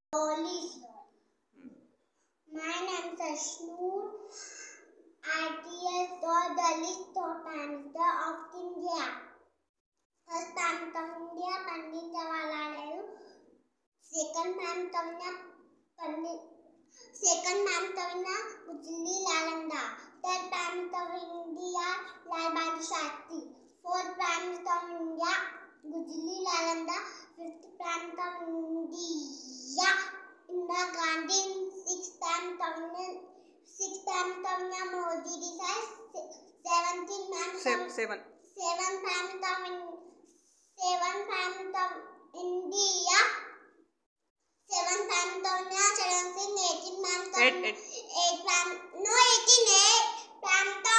Slowly. My name is Ashnoor. ITS the list of times of India. First time of India, Pandit Jawaharlal Nehru. Second time of India, Ujjwali Lalanda. Third time of India, Lal Bahadur Shastri. Fourth time of India, Ujjwali Lalanda. Fifth time of India, Indira Gandhi. Sixth time of India, Modi Desai. Seventh time of India. Seven time of Charan Singh. 18 time of 18. 8 time. No, 18. 8 time